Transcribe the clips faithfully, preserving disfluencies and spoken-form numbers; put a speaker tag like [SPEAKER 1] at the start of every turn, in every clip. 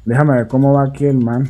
[SPEAKER 1] Déjame ver cómo va aquí el man.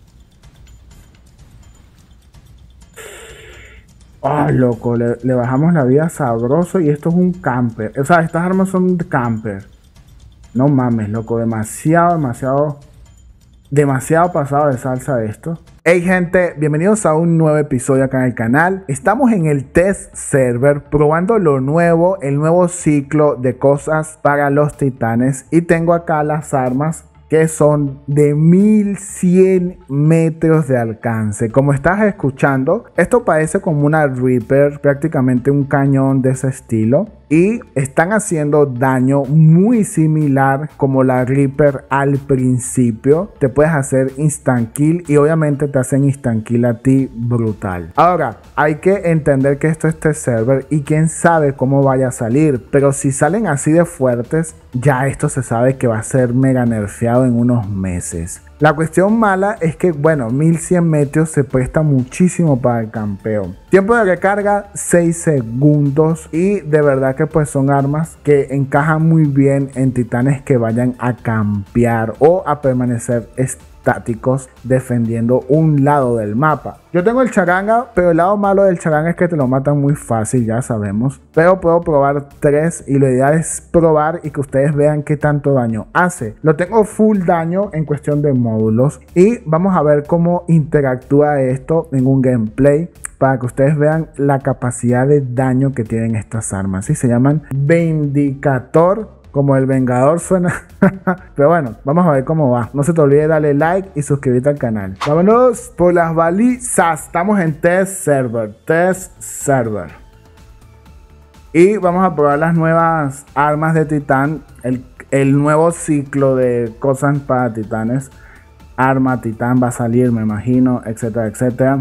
[SPEAKER 1] Ah, loco, le, le bajamos la vida sabroso y esto es un camper. O sea, estas armas son de camper. No mames, loco, demasiado, demasiado, demasiado pasado de salsa esto. Hey gente, bienvenidos a un nuevo episodio acá en el canal. Estamos en el test server probando lo nuevo, el nuevo ciclo de cosas para los titanes. Y tengo acá las armas que son de mil cien metros de alcance. Como estás escuchando, esto parece como una Reaper, prácticamente un cañón de ese estilo. Y están haciendo daño muy similar como la Reaper al principio. Te puedes hacer instant kill y obviamente te hacen instant kill a ti brutal. Ahora, hay que entender que esto es test server y quién sabe cómo vaya a salir. Pero si salen así de fuertes, ya esto se sabe que va a ser mega nerfeado en unos meses. La cuestión mala es que, bueno, mil cien metros se presta muchísimo para el campeo. Tiempo de recarga seis segundos y de verdad que pues son armas que encajan muy bien en titanes que vayan a campear o a permanecer estáticos defendiendo un lado del mapa. Yo tengo el charanga, pero el lado malo del charanga es que te lo matan muy fácil, ya sabemos. Pero puedo probar tres y lo ideal es probar y que ustedes vean qué tanto daño hace. Lo tengo full daño en cuestión de módulos y vamos a ver cómo interactúa esto en un gameplay para que ustedes vean la capacidad de daño que tienen estas armas. ¿Sí? Se llaman Vindicator. Como el Vengador suena. Pero bueno, vamos a ver cómo va. No se te olvide darle like y suscribirte al canal. Vámonos por las balizas. Estamos en test server. Test server. Y vamos a probar las nuevas armas de titán. El, el nuevo ciclo de cosas para titanes. Arma titán va a salir, me imagino, etcétera, etcétera.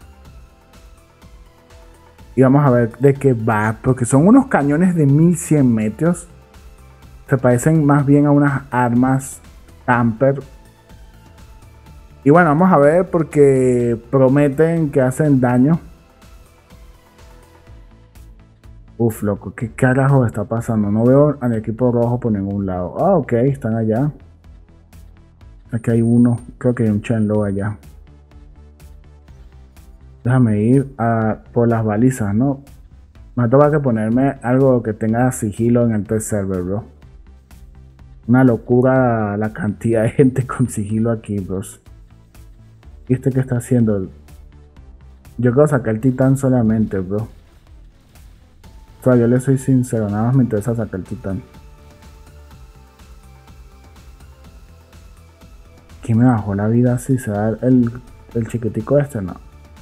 [SPEAKER 1] Y vamos a ver de qué va. Porque son unos cañones de mil cien metros. Se parecen más bien a unas armas camper. Y bueno, vamos a ver porque prometen que hacen daño. Uf, loco, ¿qué carajo está pasando? No veo al equipo rojo por ningún lado. Ah, ok, están allá. Aquí hay uno, creo que hay un Chenlo allá. Déjame ir a, por las balizas, ¿no? Me toca que ponerme algo que tenga sigilo en el test server, bro. Una locura la cantidad de gente con sigilo aquí, bros. ¿Y este qué está haciendo? Yo quiero sacar el titán solamente, bro. O sea, yo le soy sincero, nada más me interesa sacar el titán. ¿Quién me bajó la vida así? ¿Se da el, el chiquitico este? No.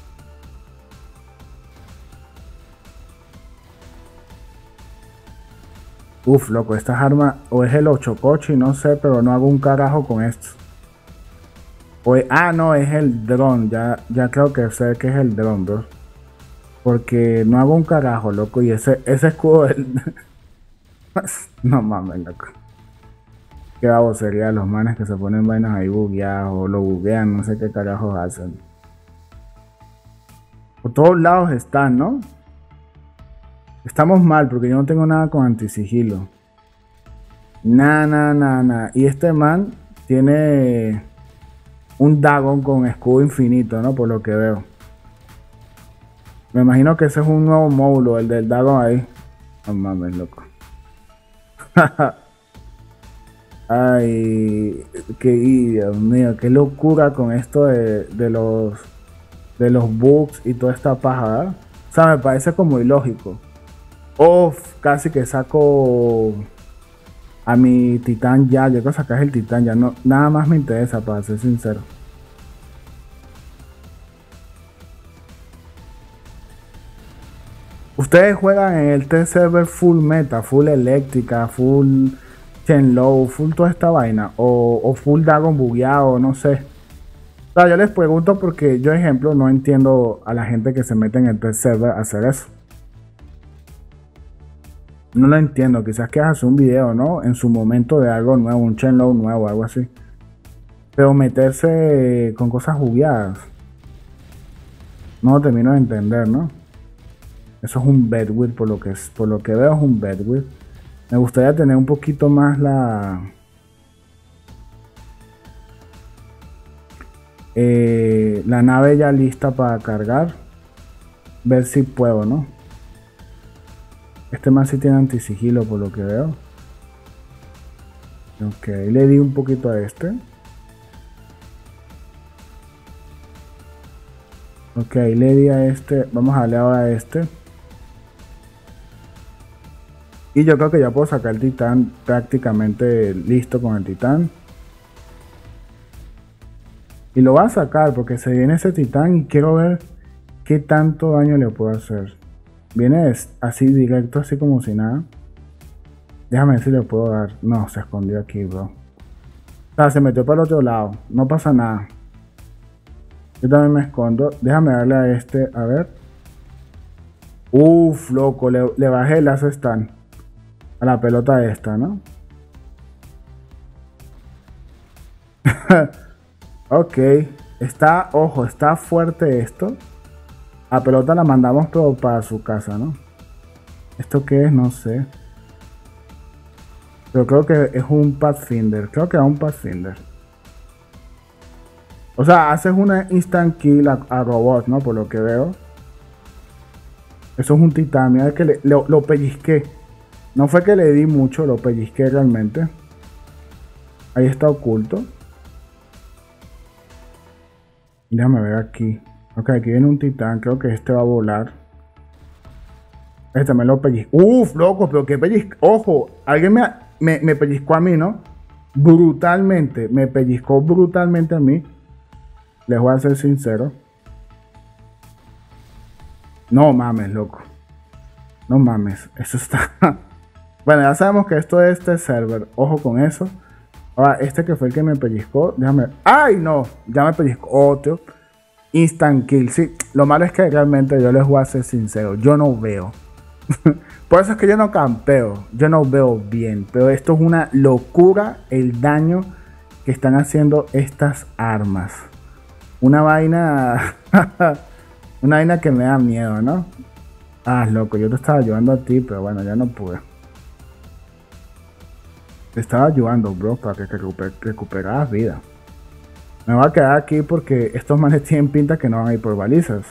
[SPEAKER 1] Uf, loco, estas armas o es el ocho coche, no sé, pero no hago un carajo con esto. O es, ah, no, es el dron, ya, ya creo que sé que es el dron, bro. Porque no hago un carajo, loco, y ese, ese escudo del... No mames, loco. Qué babosería de los manes que se ponen vainas ahí bugueadas o lo buguean, no sé qué carajos hacen. Por todos lados están, ¿no? Estamos mal porque yo no tengo nada con antisigilo. Nada, nada, nada, nada. Y este man tiene un Dagon con escudo infinito, ¿no? Por lo que veo. Me imagino que ese es un nuevo módulo, el del Dagon ahí. No mames, loco. Ay, qué Dios mío, qué locura con esto de, de los de los bugs y toda esta paja, ¿verdad? O sea, me parece como ilógico. Uf, casi que saco a mi titán ya. Yo quiero sacar el titán ya. No, nada más me interesa, para ser sincero. Ustedes juegan en el test server full meta, full eléctrica, full Chenlo, full toda esta vaina. O, o full Dagon bugueado, no sé. O sea, yo les pregunto porque yo, ejemplo, no entiendo a la gente que se mete en el test server a hacer eso. No lo entiendo, quizás que hacer un video, ¿no? En su momento de algo nuevo, un Chenlo nuevo, algo así. Pero meterse con cosas bugueadas, no lo termino de entender, ¿no? Eso es un bedwit, por lo que es, por lo que veo es un bedwit. Me gustaría tener un poquito más la Eh, la nave ya lista para cargar. Ver si puedo, ¿no? Este man sí tiene antisigilo por lo que veo. Ok, le di un poquito a este. Ok, le di a este. Vamos a darle ahora a este. Y yo creo que ya puedo sacar el titán prácticamente listo con el titán. Y lo voy a sacar porque se viene ese titán y quiero ver qué tanto daño le puedo hacer. Viene así directo, así como si nada. Déjame ver si le puedo dar. No, se escondió aquí, bro. O sea, se metió para el otro lado. No pasa nada. Yo también me escondo. Déjame darle a este, a ver. Uf, loco, le, le bajé el lazo stand a la pelota esta, ¿no? Ok, está, ojo, está fuerte esto. La pelota la mandamos pero para su casa, ¿no? ¿Esto qué es? No sé. Pero creo que es un Pathfinder. Creo que es un Pathfinder. O sea, haces una instant kill a, a robot, ¿no? Por lo que veo. Eso es un titán. Mira que le, lo, lo pellizqué. No fue que le di mucho, lo pellizqué realmente. Ahí está oculto. Déjame ver aquí. Ok, aquí viene un titán. Creo que este va a volar. Este me lo pellizco. Uf, loco, pero qué pellizco. Ojo, alguien me, me, me pellizcó a mí, ¿no? Brutalmente. Me pellizcó brutalmente a mí. Les voy a ser sincero. No mames, loco. No mames. Eso está... Bueno, ya sabemos que esto es este server. Ojo con eso. Ahora, este que fue el que me pellizcó. Déjame... ¡Ay, no! Ya me pellizcó otro. Instant kill. Sí, lo malo es que realmente yo les voy a ser sincero. Yo no veo. Por eso es que yo no campeo. Yo no veo bien. Pero esto es una locura el daño que están haciendo estas armas. Una vaina... una vaina que me da miedo, ¿no? Ah, loco, yo te estaba ayudando a ti, pero bueno, ya no pude. Te estaba ayudando, bro, para que recuper recuperaras vida. Me voy a quedar aquí porque estos manes tienen pinta que no van a ir por balizas.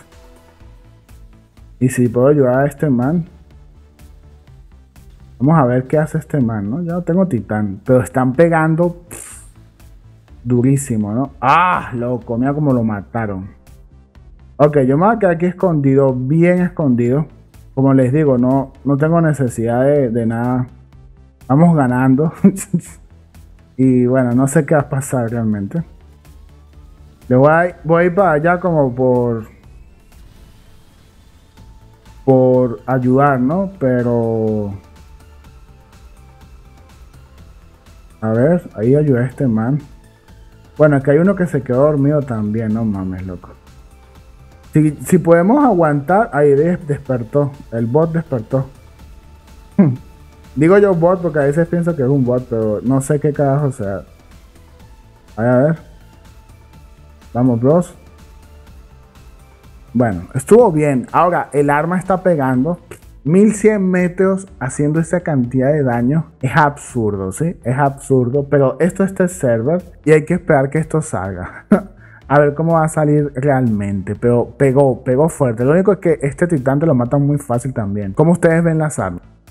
[SPEAKER 1] Y si puedo ayudar a este man... Vamos a ver qué hace este man, ¿no? Ya no tengo titán, pero están pegando... Pff, durísimo, ¿no? ¡Ah, loco! Mira cómo lo mataron. Ok, yo me voy a quedar aquí escondido, bien escondido. Como les digo, no, no tengo necesidad de, de nada. Vamos ganando. Y bueno, no sé qué va a pasar realmente. Le voy a, voy a ir para allá como por... Por ayudar, ¿no? Pero... A ver, ahí ayudé a este man. Bueno, es que hay uno que se quedó dormido también, no mames, loco. Si, si podemos aguantar... Ahí despertó. El bot despertó. Digo yo bot porque a veces pienso que es un bot, pero no sé qué carajo sea. A ver. Vamos, bros. Bueno, estuvo bien. Ahora, el arma está pegando. mil cien metros haciendo esa cantidad de daño. Es absurdo, ¿sí? Es absurdo. Pero esto es el server y hay que esperar que esto salga. A ver cómo va a salir realmente. Pero pegó, pegó fuerte. Lo único es que este titán te lo mata muy fácil también. ¿Cómo ustedes ven las armas?